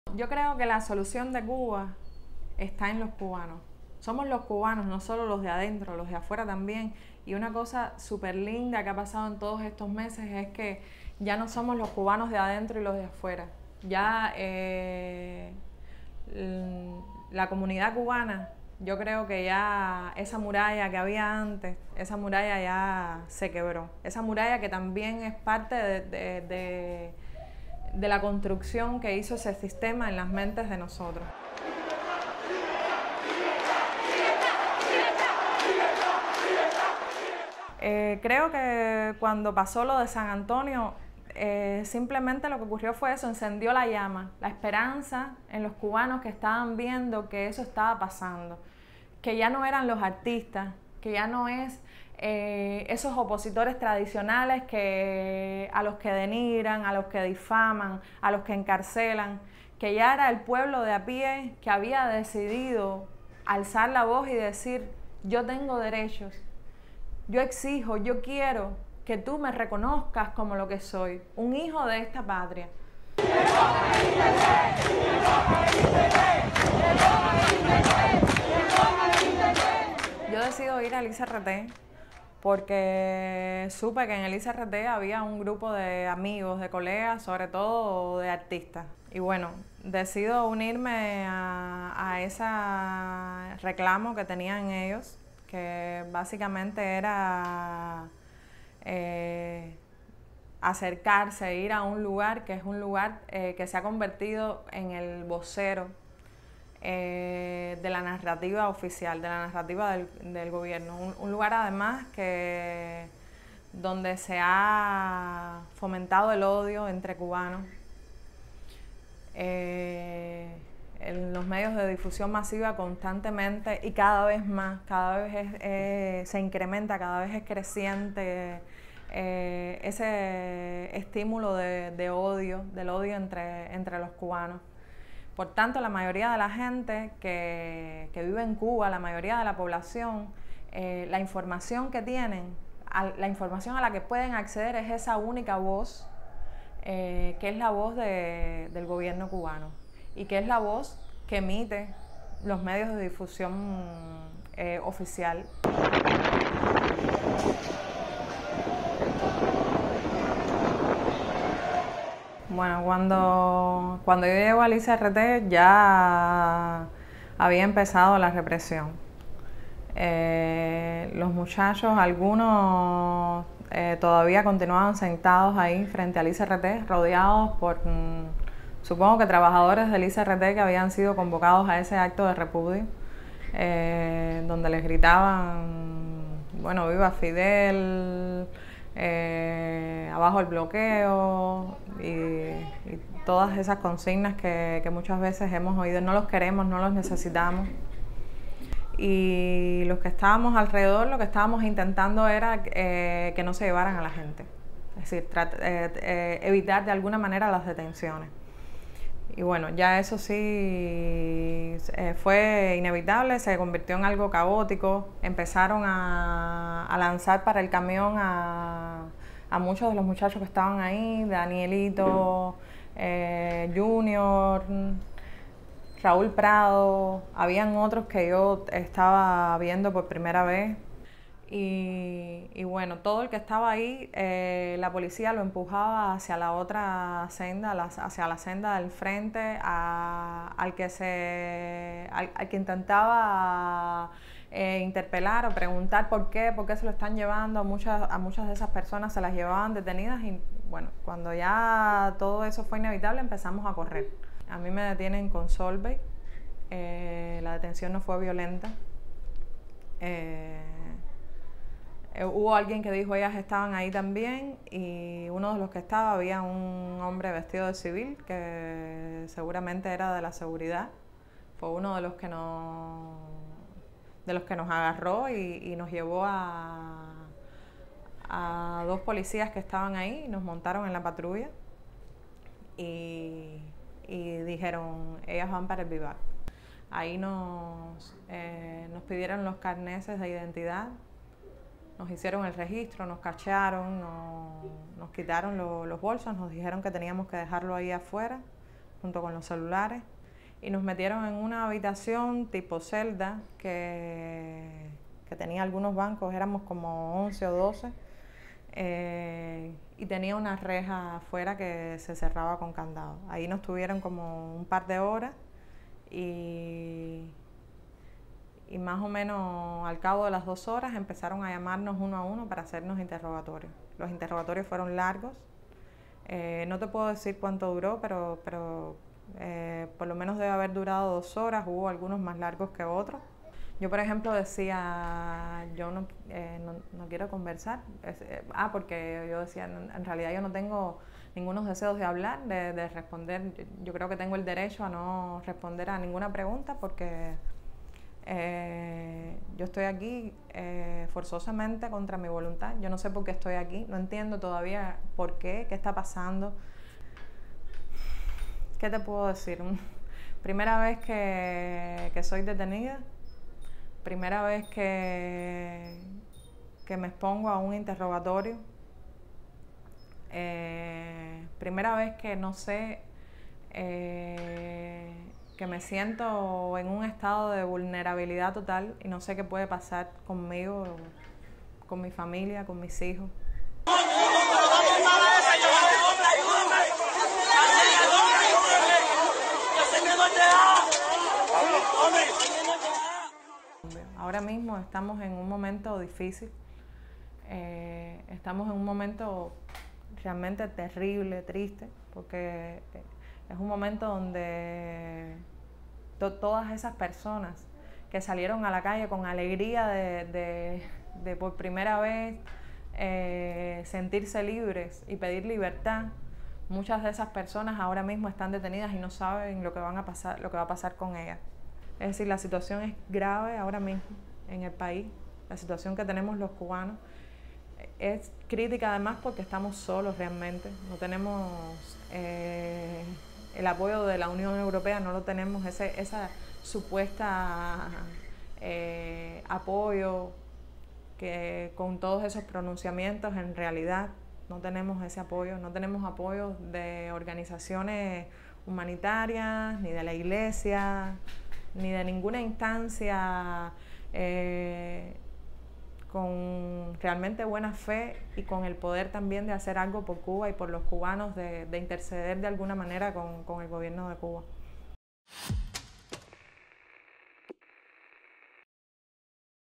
Yo creo que la solución de Cuba está en los cubanos. Somos los cubanos, no solo los de adentro, los de afuera también. Y una cosa súper linda que ha pasado en todos estos meses es que ya no somos los cubanos de adentro y los de afuera. Ya la comunidad cubana, yo creo que ya esa muralla que había antes, esa muralla ya se quebró. Esa muralla que también es parte de la construcción que hizo ese sistema en las mentes de nosotros. Creo que cuando pasó lo de San Antonio, simplemente lo que ocurrió fue eso, encendió la llama, la esperanza en los cubanos que estaban viendo que eso estaba pasando, que ya no eran los artistas, que ya no es esos opositores tradicionales a los que denigran, a los que difaman, a los que encarcelan, que ya era el pueblo de a pie que había decidido alzar la voz y decir: yo tengo derechos, yo exijo, yo quiero que tú me reconozcas como lo que soy, un hijo de esta patria. Yo decido ir al ICRT porque supe que en el ICRT había un grupo de amigos, de colegas, sobre todo de artistas. Y bueno, decido unirme a ese reclamo que tenían ellos, que básicamente era acercarse, ir a un lugar que es un lugar que se ha convertido en el vocero de la narrativa oficial, de la narrativa del gobierno. Un lugar además donde se ha fomentado el odio entre cubanos. En los medios de difusión masiva constantemente y cada vez más, cada vez se incrementa, cada vez es creciente ese estímulo del odio entre los cubanos. Por tanto, la mayoría de la gente que vive en Cuba, la mayoría de la población, la información que tienen, la información a la que pueden acceder es esa única voz, que es la voz del gobierno cubano y que es la voz que emite los medios de difusión oficial. Bueno, cuando yo llego al ICRT ya había empezado la represión. Los muchachos, algunos todavía continuaban sentados ahí frente al ICRT, rodeados por, supongo que trabajadores del ICRT que habían sido convocados a ese acto de repudio, donde les gritaban, bueno, viva Fidel, abajo el bloqueo y todas esas consignas que muchas veces hemos oído: no los queremos, no los necesitamos. Y los que estábamos alrededor, lo que estábamos intentando era que no se llevaran a la gente, es decir, evitar de alguna manera las detenciones. Y bueno, ya eso sí fue inevitable, se convirtió en algo caótico. Empezaron a lanzar para el camión a muchos de los muchachos que estaban ahí: Danielito, Junior, Raúl Prado, habían otros que yo estaba viendo por primera vez. Y bueno, todo el que estaba ahí, la policía lo empujaba hacia la otra senda, hacia la senda del frente, al que intentaba interpelar o preguntar por qué se lo están llevando. A muchas de esas personas se las llevaban detenidas y bueno, cuando ya todo eso fue inevitable empezamos a correr. A mí me detienen con Solveig, la detención no fue violenta. Hubo alguien que dijo ellas estaban ahí también, y uno de los que estaba, había un hombre vestido de civil que seguramente era de la seguridad. Fue uno de los que nos agarró y nos llevó a dos policías que estaban ahí, nos montaron en la patrulla y dijeron: ellas van para el Vivac. Ahí nos pidieron los carneses de identidad, nos hicieron el registro, nos cachearon, nos quitaron los bolsos, nos dijeron que teníamos que dejarlo ahí afuera junto con los celulares, y nos metieron en una habitación tipo celda que tenía algunos bancos, éramos como 11 o 12, y tenía una reja afuera que se cerraba con candado. Ahí nos tuvieron como un par de horas y más o menos al cabo de las 2 horas empezaron a llamarnos uno a uno para hacernos interrogatorios. Los interrogatorios fueron largos. No te puedo decir cuánto duró, pero por lo menos debe haber durado 2 horas. Hubo algunos más largos que otros. Yo, por ejemplo, decía, yo no quiero conversar. Porque yo decía, en realidad yo no tengo ningunos deseos de hablar, de responder. Yo creo que tengo el derecho a no responder a ninguna pregunta porque yo estoy aquí forzosamente contra mi voluntad. Yo no sé por qué estoy aquí, no entiendo todavía por qué está pasando. ¿Qué te puedo decir? Primera vez que soy detenida, primera vez que me expongo a un interrogatorio, primera vez que no sé, que me siento en un estado de vulnerabilidad total y no sé qué puede pasar conmigo, con mi familia, con mis hijos. Ahora mismo estamos en un momento difícil, estamos en un momento realmente terrible, triste, porque es un momento donde todas esas personas que salieron a la calle con alegría de por primera vez sentirse libres y pedir libertad, muchas de esas personas ahora mismo están detenidas y no saben lo que va a pasar con ellas. Es decir, la situación es grave ahora mismo en el país, la situación que tenemos los cubanos es crítica además porque estamos solos realmente, no tenemos el apoyo de la Unión Europea, no lo tenemos, esa supuesta apoyo que con todos esos pronunciamientos en realidad no tenemos ese apoyo, no tenemos apoyo de organizaciones humanitarias, ni de la iglesia, ni de ninguna instancia con realmente buena fe y con el poder también de hacer algo por Cuba y por los cubanos, de interceder de alguna manera con el gobierno de Cuba.